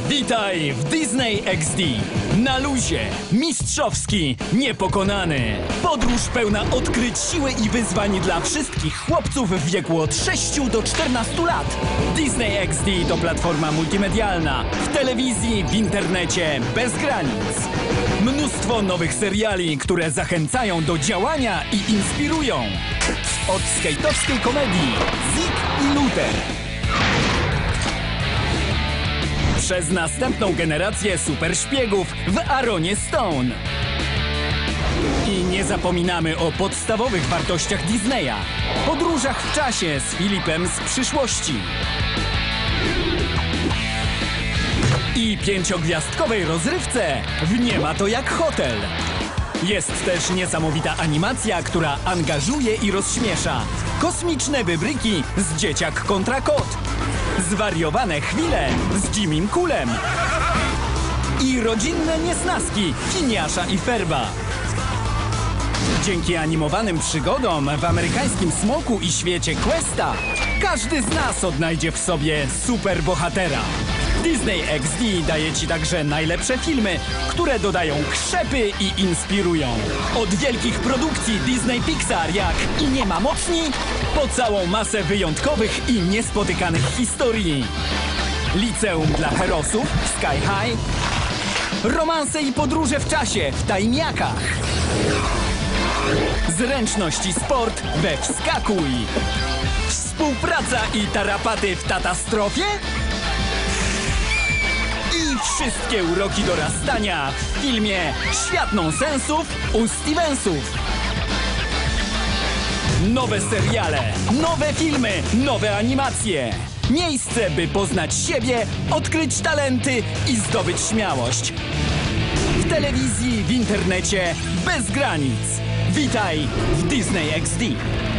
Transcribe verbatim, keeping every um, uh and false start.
Witaj w Disney X D. Na luzie, mistrzowski, niepokonany. Podróż pełna odkryć, siły i wyzwań dla wszystkich chłopców w wieku od sześciu do czternastu lat. Disney X D to platforma multimedialna. W telewizji, w internecie, bez granic. Mnóstwo nowych seriali, które zachęcają do działania i inspirują. Od skejtowskiej komedii Zig i Luther. Przez następną generację superszpiegów w Aaronie Stone. I nie zapominamy o podstawowych wartościach Disneya. Podróżach w czasie z Filipem z przyszłości. I pięciogwiazdkowej rozrywce w Nie ma to jak hotel. Jest też niesamowita animacja, która angażuje i rozśmiesza. Kosmiczne wybryki z Dzieciak kontra Kot. Zwariowane chwile z Jimim Kulem. I rodzinne niesnaski Finiasza i Ferba. Dzięki animowanym przygodom w amerykańskim smoku i świecie Questa każdy z nas odnajdzie w sobie superbohatera. Disney X D daje Ci także najlepsze filmy, które dodają krzepy i inspirują. Od wielkich produkcji Disney Pixar jak I nie ma mocni, po całą masę wyjątkowych i niespotykanych historii. Liceum dla herosów Sky High. Romanse i podróże w czasie w Tajniakach. Zręczność i sport we Wskakuj. Współpraca i tarapaty w Tatastrofie. I wszystkie uroki dorastania w filmie Świat nonsensów u Stevensów. Nowe seriale, nowe filmy, nowe animacje. Miejsce, by poznać siebie, odkryć talenty i zdobyć śmiałość. W telewizji, w internecie, bez granic. Witaj w Disney X D.